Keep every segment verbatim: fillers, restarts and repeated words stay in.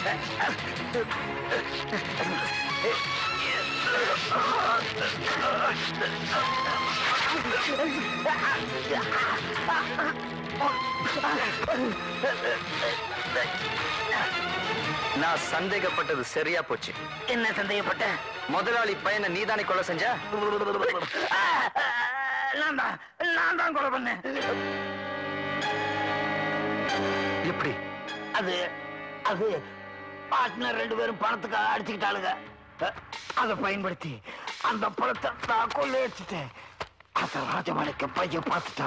நான் சந்தேகப்பட்டது சரியா போச்சு. என்ன சந்தேகப்பட்ட? முதலாளி பையனை நீதானே கொலை செஞ்ச? நான் தான் நான் தான் கொலை பண்ணேன். எப்படி? அது அது பார்ட்னர் ரெண்டு பேரும் பணத்துக்காக அடிச்சுக்கிட்டாளுங்க. அதை பயன்படுத்தி அந்த பணத்தை நான் கொள்ளையடிச்சிட்டேன். அத ராஜமாணிக்க பையன் பார்த்துட்டா.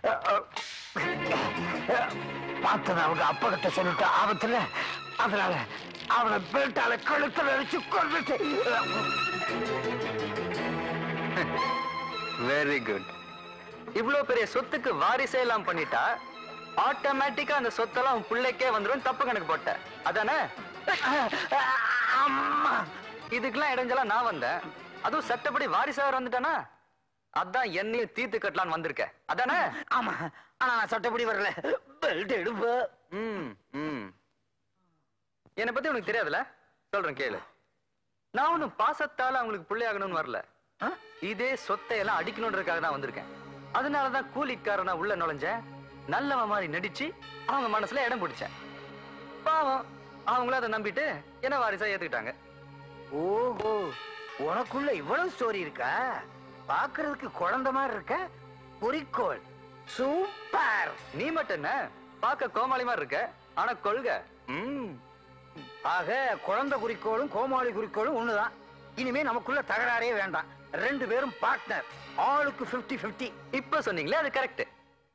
பார்த்தத அவங்க அப்பா கிட்ட சொல்லிட்டு ஆபத்துல, அதனால அவனை பெல்ட்டால கழுத்துல அடிச்சு கொண்டுட்டு. Very good. இவ்வளவு பெரிய சொத்துக்கு வாரிசே எல்லாம் பண்ணிட்டா ஆட்டோமேட்டிக்கா அந்த சொத்தெல்லாம் உன் பிள்ளைக்கே வந்துடும். தப்பு கணக்கு போட்ட அதானே? இதுக்கெல்லாம் இடைஞ்சலா நான் வந்தேன். அதுவும் சட்டப்படி வாரிசாவர் வந்துட்டானா? அதான் என்னையும் தீர்த்து கட்டலான்னு வந்திருக்க அதானே? ஆமா, ஆனா நான் சட்டப்படி வரல. பெல்ட் எடுப்ப. ம் ம் என்னை பத்தி உனக்கு தெரியாதுல? சொல்றேன் கேளு. நான் ஒன்னும் பாசத்தால அவங்களுக்கு பிள்ளையாகணும்னு வரல. இதே சொத்தை எல்லாம் அடிக்கணும்ன்றதுக்காக தான் வந்திருக்கேன். அதனாலதான் கூலிக்காரனா உள்ள நுழைஞ்சேன். நல்லவன் மாதிரி நடிச்சு அவங்க மனசுல இடம் பிடிச்சேன். பாவம் அவங்கள அதை நம்பிட்டு என்ன வாரிசா ஏத்துக்கிட்டாங்க. ஓஹோ, உனக்குள்ள இவ்வளவு ஸ்டோரி இருக்கா? பாக்குறதுக்கு குழந்தை மாதிரி இருக்க. குறிக்கோள் சூப்பர். நீ மட்டும் என்ன பார்க்க கோமாளி மாதிரி இருக்க, ஆனா கொள்கை. ஆக குழந்தை குறிக்கோளும் கோமாளி குறிக்கோளும் ஒண்ணுதான். இனிமே நமக்குள்ள தகராறே வேண்டாம். ரெண்டு பேரும் பார்ட்னர், ஆளுக்கு பிப்டி பிப்டி. இப்ப சொன்னீங்களே அது கரெக்ட்.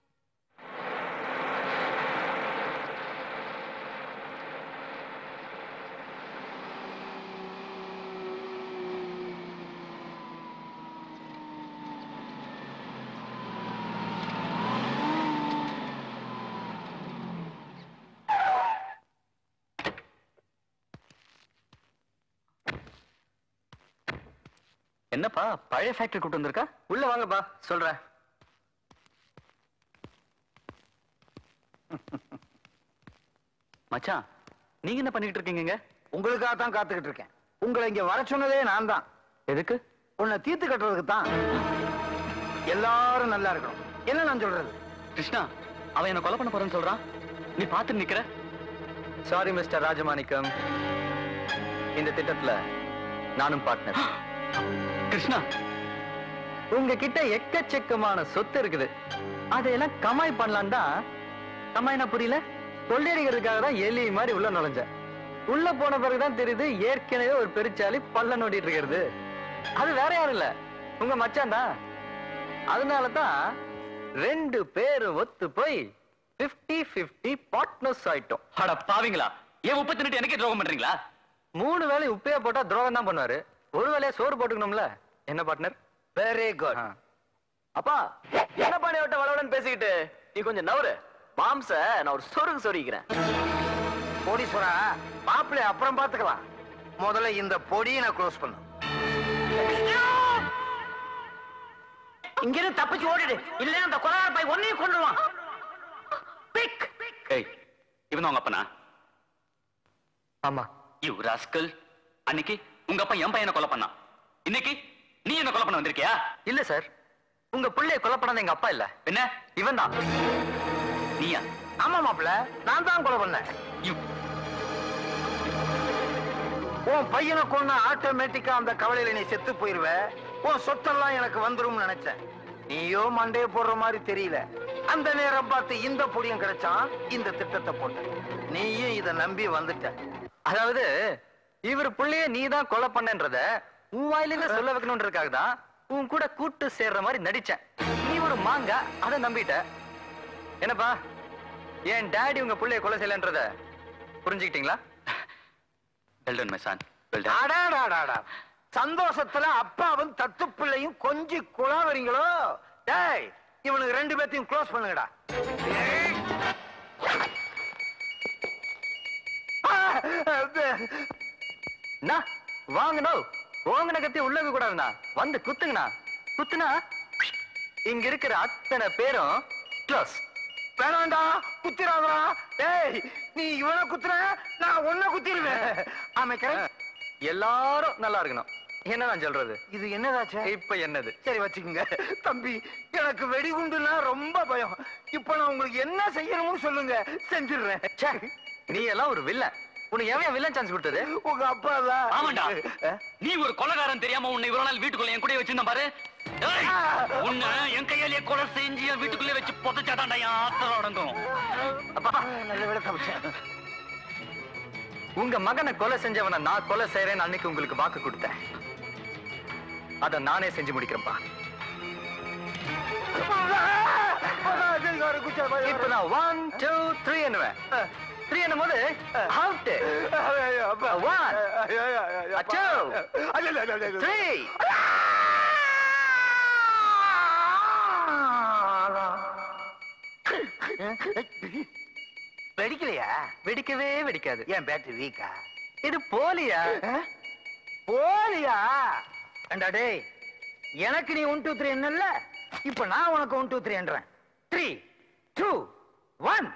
என்னப்பா பழைய ஃபேக்டரி கூட்டு வந்திருக்கா? உள்ள வாங்கப்பா சொல்றேன். மச்சான், நீங்க என்ன பண்ணிட்டு இருக்கீங்க? உங்களுக்காக தான் காத்துக்கிட்டு இருக்கேன். உங்களை இங்க வர சொன்னதே நான் தான். எதுக்கு? உன்னை தீர்த்து கட்டுறதுக்கு தான். எல்லாரும் நல்லா இருக்கணும். என்ன நான் சொல்றது? கிருஷ்ணா, அவன் என்ன கொலை பண்ண போறேன்னு சொல்றான். நீ பாத்து நிக்கிற. சாரி மிஸ்டர் ராஜமாணிக்கம், இந்த திட்டத்துல நானும் பார்ட்னர். கிருஷ்ணா, உங்ககிட்ட எக்கச்சக்கமான சொத்து இருக்குது. அதையெல்லாம் கமாய் பண்ணலாம் தான். கமாய்னா புரியல? கொள்ளையடிக்கிறதுக்காக தான் எலி மாதிரி உள்ள நுழைஞ்ச. உள்ள போன பிறகுதான் தெரியுது ஏற்கனவே ஒரு பெருச்சாலி பல்ல நோண்டிட்டு இருக்கிறது. அது வேற யாரும் இல்ல, உங்க மச்சான் தான். அதனாலதான் ரெண்டு பேரும் ஒத்து போய் பிப்டி பிப்டி பார்ட்னர்ஸ் ஆயிட்டோம். அட பாவீங்களா, ஏன் முப்பத்தி ரெண்டு எனக்கே துரோகம் பண்றீங்களா? மூணு வேளை உப்பையா போட்டா துரோகம் தான் பண்ணுவாரு. ஒரு வேலையா சோறு போட்டுக்கணும்ல. என்ன பார்ட்னர்? Very good. அப்பா, என்ன பண்ணி விட்ட வளவலன்னு பேசிக்கிட்டு நீ கொஞ்சம் நவரு. மாம்ச நான் ஒரு சொருக்கு சொரிக்கிறேன். கோடீஸ்வரா, மாப்பிள்ளை அப்புறம் பாத்துக்கலாம். முதல்ல இந்த பொடியை நான் க்ளோஸ் பண்ணு. இங்கிருந்து தப்பிச்சு ஓடிடு, இல்ல அந்த கொலையாள பை ஒன்னையும் கொண்டுருவான். பிக். ஏய், இவன் உங்க அப்பனா? ஆமா. You rascal. அன்னைக்கு உங்க அப்பா என் பையனை கொலை பண்ணான். இன்னைக்கு நீ என்ன கொலை பண்ண வந்திருக்கியா? இல்ல சார், உங்க பிள்ளைய கொலை பண்ணது எங்க அப்பா இல்ல. என்ன? இவன் தான். நீயா? ஆமா மாப்பிள்ள, நான் தான் கொலை பண்ணேன். யூ. உன் பையனை கொண்டு ஆட்டோமேட்டிக்கா அந்த கவலையில நீ செத்து போயிருவ. உன் சொத்தெல்லாம் எனக்கு வந்துரும் நினைச்சேன். நீயோ மண்டைய போடுற மாதிரி தெரியல. அந்த நேரம் பார்த்து இந்த பொடியும் கிடைச்சான், இந்த திட்டத்தை போட்ட. நீயும் இத நம்பி வந்துட்ட. அதாவது இவர் பிள்ளைய நீ தான் கொலை பண்ணன்றத உன் வாயிலிருந்து சொல்ல வைக்கணும்ன்றதுக்காக தான் உன் கூட கூட்டு சேர்ற மாதிரி நடிச்சேன். நீ ஒரு மாங்க, அதை நம்பிட்ட. என்னப்பா, என் டாடி உங்க பிள்ளைய கொலை செய்யலன்றத புரிஞ்சுக்கிட்டீங்களா? Well done my son. அடாடாடாடா, சந்தோஷத்துல அப்பாவும் தத்து பிள்ளையும் கொஞ்சி குழாவறீங்களோ? டேய், இவனுக்கு ரெண்டு பேர்த்தையும் க்ளோஸ் பண்ணுங்கடா. வாங்கணும். ஓங்கன கத்தி உள்ளக கூடாதுண்ணா, வந்து குத்துங்கண்ணா. குத்துனா இங்க இருக்கிற அத்தனை பேரும் க்ளோஸ். வேணாண்டா, குத்திராதா. டேய், நீ இவனை குத்துற, நான் உன்னை குத்திடுவேன். ஆமா கரெக்ட். எல்லாரும் நல்லா இருக்கணும். என்ன நான் சொல்றது? இது என்னதாச்சா? இப்ப என்னது? சரி வச்சுக்கோங்க. தம்பி, எனக்கு வெடிகுண்டுனா ரொம்ப பயம். இப்ப நான் உங்களுக்கு என்ன செய்யணும்னு சொல்லுங்க, செஞ்சிடுறேன். நீ எல்லாம் ஒரு வில்லன். உனக்கு எவன் வில்லன் சான்ஸ் கொடுத்தது? உங்க அப்பா தான். ஆமாண்டா, நீ ஒரு கொலைகாரன் தெரியாம உன்னை இவ்வளவு நாள் வீட்டுக்குள்ள என் கூட வச்சிருந்தேன் பாரு. உன்னை என் கையாலேயே கொலை செஞ்சு என் வீட்டுக்குள்ளே வச்சு புதைச்சாதான்டா என் ஆத்திரம் அடங்கும். அப்பா நல்ல வேலை தப்பிச்சேன். உங்க மகனை கொலை செஞ்சவனை நான் கொலை செய்யறேன்னு அன்னைக்கு உங்களுக்கு வாக்கு கொடுத்தேன். அத நானே செஞ்சு முடிக்கிறேன்ப்பா. இப்ப நான் ஒன் டூ த்ரீ என்னவேன். த்ரீ என்னும் போது அவுட். One two three. வெடிக்கலையா? வெடிக்கவே வெடிக்காது. ஏன் பேட்டரி வீக்கா? இது போலியா? போலியா? ஏண்டா டேய், எனக்கு நீ ஒன் டூ த்ரீ என்னல்ல, இப்ப நான் உனக்கு ஒன் டூ த்ரீ என்றேன். Three two one.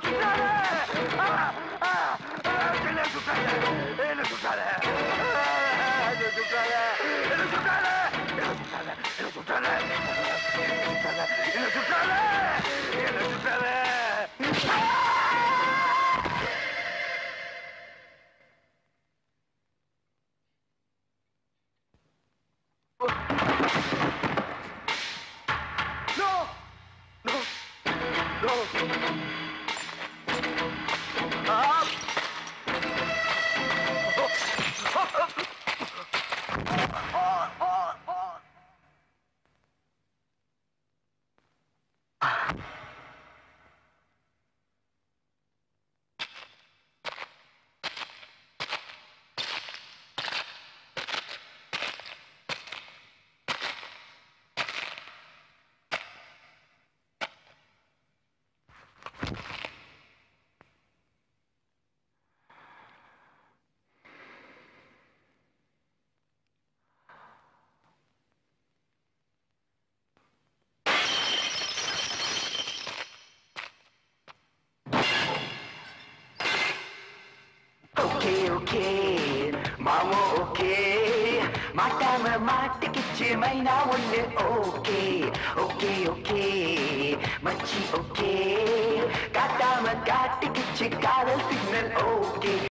மாமோ ஓகே மாட்டாம மாட்டிக்கிச்சு மைனா ஒண்ணு ஓகே ஓகே ஓகே மச்சி ஓகே காட்டாம காட்டிக்கிச்சு காதல் சிக்னல் ஓகே